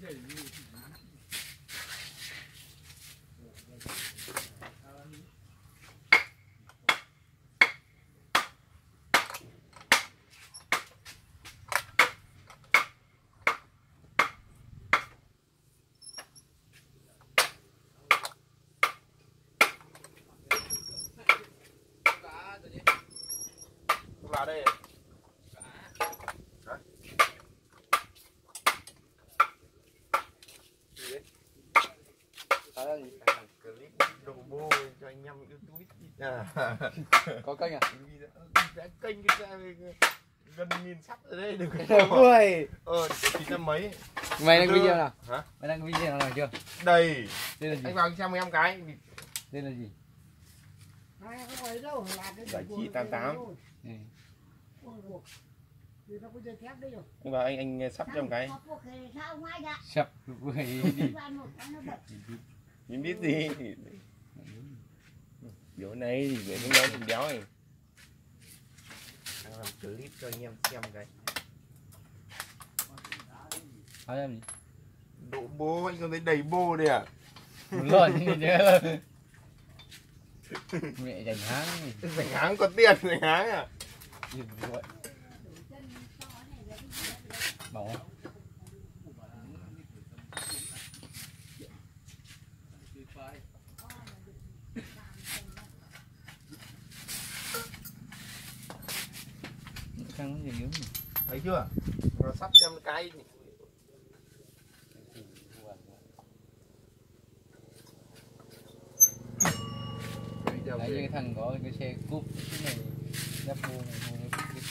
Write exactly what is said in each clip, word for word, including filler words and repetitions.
Vào đây. Hả? Gì đấy? À, gì? Clip đồ bô cho anh em YouTube. À. Có kênh à? Đã kênh cái gần nghìn sắp rồi đây, đừng có. Ui. Ờ, chín năm mấy. Mày đăng video nào? Hả? Mày đăng video nào chưa? Đây. Đây là gì? Anh vào xem em cái. Đây là gì? Giải trí tám tám. Ừ. Anh vào anh anh sắp cho em cái. Sắp đi. Mình biết gì. Chỗ này thì về nó lên béo này. Làm clip cho anh em xem cái. Nói em gì? Độ bô, anh còn thấy đầy bô đây à? Rồi chứ. Mẹ dành háng. Dành háng có tiền, dành háng à? Bảo không? Căng gì yếu. Thấy chưa? Nó sắp xem cái. Đấy như cái thằng có cái xe cúp cái này đắp mua này mua nó biết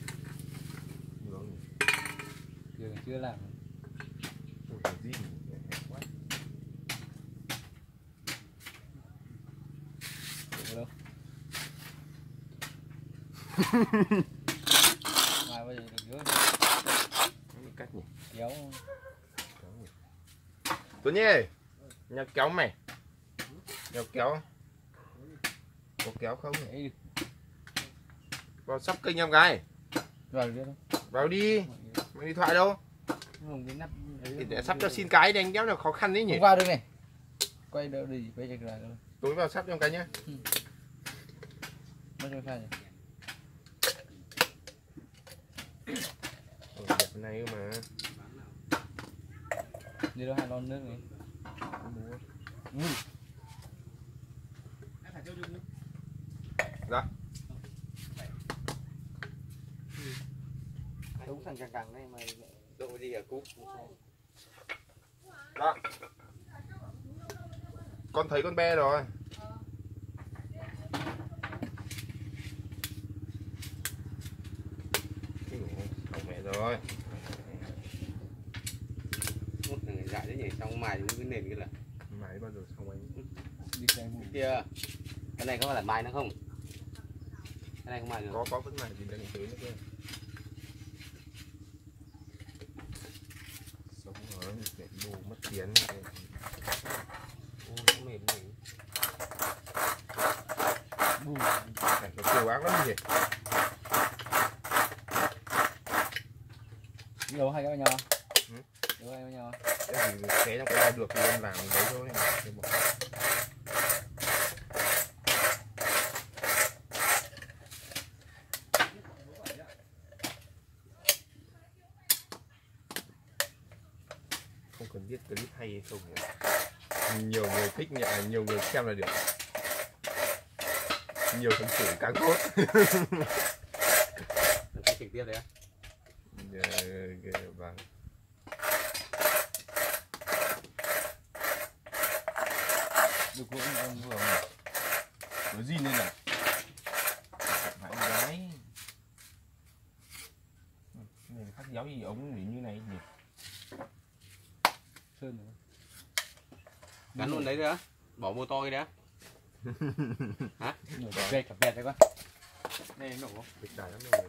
giờ chưa làm. Đâu? Mai bây giờ được dưới cách nhỉ? kéo. Tuấn Nhi, nhà kéo mày. Nhà kéo. Có kéo không? Đấy. Vào sắp kênh em gái. Vào đi đâu? Vào đi. Mày điện thoại đâu? Không cái nắp Để sắp cho xin cái đánh kéo là khó khăn đấy nhỉ? không vào được này. Quay đỡ đi, quay chạy lại đâu. Tối vào sắp cho em cái nhá. Ừ. Mất cho sai nhỉ? Ở đẹp này mà. Đi đâu hai lon nước này. Ừ. Dạ. Đúng thằng càng càng này mày độ gì ở cúp. Đó. Con thấy con be rồi. Xong mẹ rồi. Một người dại đấy nhỉ, xong mài những cái nền kia là Mày bao giờ xong anh? Đi xe bù. kia. Cái này có phải là mài nữa không? Cái này không mài được. Có có vẫn mày gì đang tới nữa kia. Sống rồi, mẹ đồ mất tiền. Ô, nó mềm này. Bù. Cảnh nó kiều ác lắm nhỉ. Đi đâu hai cái với nhau? Ừ? Đâu hai với nhau? Cái gì xé trong cái này được thì em làm đấy thôi. Không cần biết clip hay hay không nữa. Nhiều người thích nhận, nhiều người xem là được. Nhiều phần thưởng càng tốt. Cái trực tiếp đấy á. Vâng. Được cũng ông vừa Có gì nên là phải gái. Này khác giáo gì ống như này nhỉ? sơn rồi. Gắn luôn đấy thôi á. Bỏ mô to cái đấy á. Hả? Nổi về cặp vẹt đấy con. Đây nổ. Việc đài lắm rồi.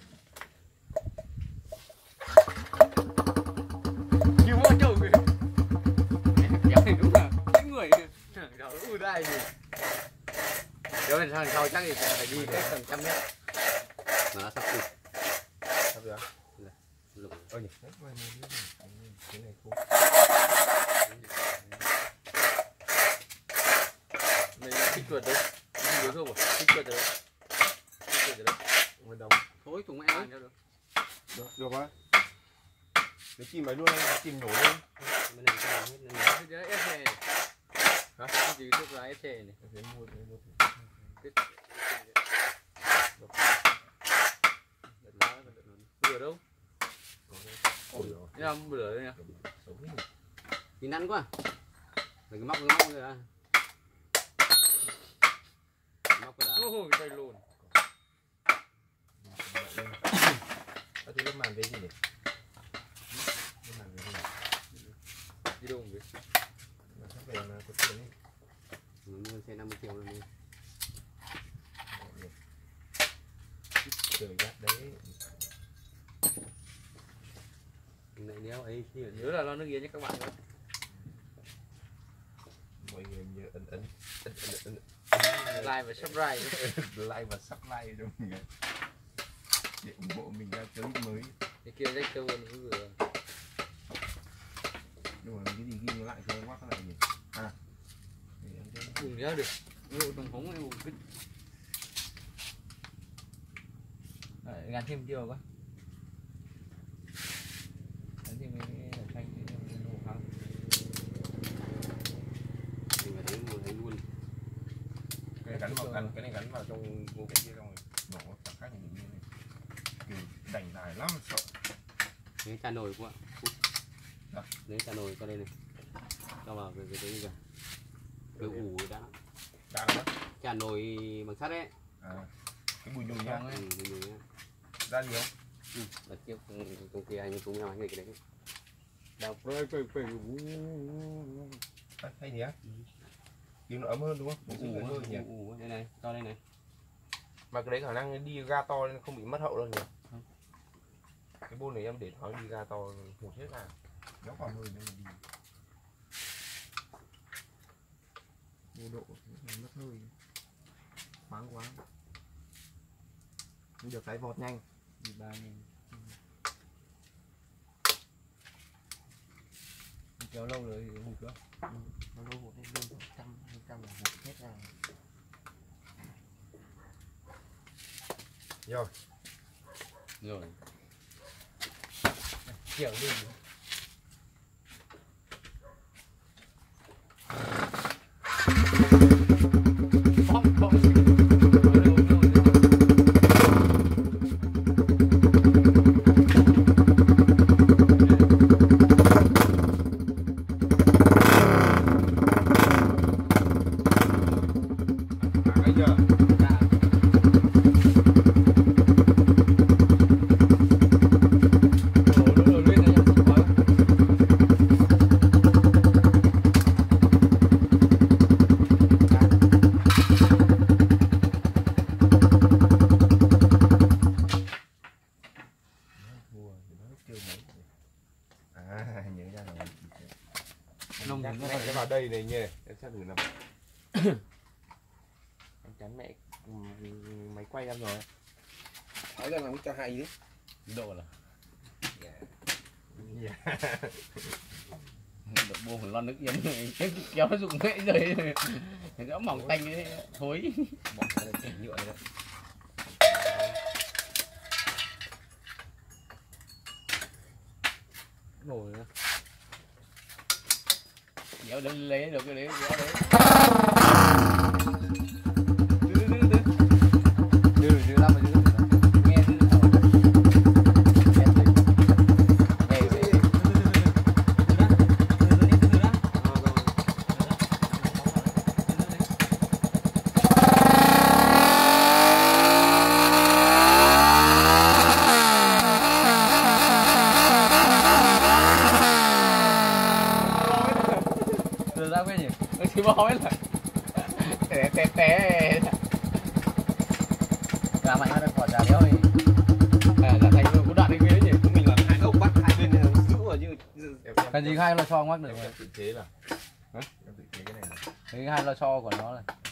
Như mơ trầu kìa. Kéo này đúng là cái người đó ui đây gì. Kéo lên sang sau chắc thì phải đi cách tầm trăm mét. Nó sắp kịp. Sắp rồi. Ôi nhỉ. Cái này khô. Này kích chuột đấy. Nhớ không à? Kích chuột đấy. Kích chuột đấy. Ngoài đồng. Thôi chúng mẹ ăn cho được. Được, được á. Để chìm vào luôn đây, chìm nổ lên. Mình làm cái hết này. Cái đấy ép chè này. Hả? Cái gì nước lá ép chè này. Để mua để mua. Cái đợt lá đợt lớn. Bữa đâu? Nghe không? Bữa đây nha. Nhìn năn quá. Đừng cái móc cái móc rồi à. Móc cái Ôi oh, tay lùn. Có tí lớp màn về gì nhỉ? Lớp màn về gì nhỉ? Đi đâu vậy? Mà sắp về mà có tiền ấy. Mua xe năm mươi triệu rồi đi. Trời gắt đấy. Này đéo ấy khi ở Nhớ là lo nước nghiến nhé các bạn nhé. Mọi người nhớ ấn ấn ấn ấn Like và subscribe. like và subscribe cho mình để ủng hộ mình ra clip mới. Cái kia rách câu nữa vừa. Nhưng mà cái gì ghi nó lại cho quá cái này nhỉ? À. Cùng nhớ được. Ngộ tổng phóng này một cái. Gắn thêm tiêu quá. Gắn thêm cái Thanh cái đồ kháng. mình phải thấy mua thấy luôn. Cái này gắn vào gắn cái này gắn vào trong vô cái kia xong rồi nổ chẳng khác gì như này. Kiểu đành dài lắm sợ. Cái trà nồi quá. Lấy trà nồi qua đây này. Cho vào cái cái đấy kìa. Cái ủ đã. Đã rồi. Trà nồi bằng sắt đấy. À. Cái bùi nhùi nhá. Ừ, bùi nhùi nhá. Ra nhiều. Ừ, đợt trước công ty anh cũng nhau anh cái đấy. Đọc rồi phải phải Hay gì á? Tiếng nó ấm hơn đúng không? Ủ hơn nhỉ. Ủ đây này, cho đây này. Mà cái đấy khả năng đi ga to nên không bị mất hậu đâu nhỉ? Không. Cái bôn này em để nó đi ga to hụt hết à. Nó còn hơi nữa đi. Vô độ mất hơi. Khoáng quá. Không được cái vọt nhanh. đi ba nghìn. Kéo lâu rồi thì hụt nữa. Ừ, nó lâu hụt lên lên trăm hai trăm là hụt hết ra. Rồi. Rồi. Kiểu đi. Bom bom. Nông mẹ cái vào đây này nhỉ, em sẽ thử làm. Em chắn mẹ máy quay em rồi. Nói ra làm cho hay đấy. Độ là. Dạ. Độ buông một lon nước yếm này, cái kéo nó dụng mễ rồi. Nó mỏng tanh ấy, thối. Bỏ cái này chỉ nhựa này đấy. Nổi nữa. Kéo đến lấy được cái đấy, kéo đấy. Đưa đưa lắm rồi đưa. Nghe đưa. Ra quên nhỉ? Thì bỏ hết rồi. Té té té. Ra mạnh nó khỏi ra đéo đi. À là thành cũng đoạn đi ghế nhỉ? Mình là hai ông bắt hai bên giữ vào như Cái gì hai lo cho ngoắc được rồi. em tự chế là. Hả? Em tự chế cái này. Cái hai lo cho của nó này.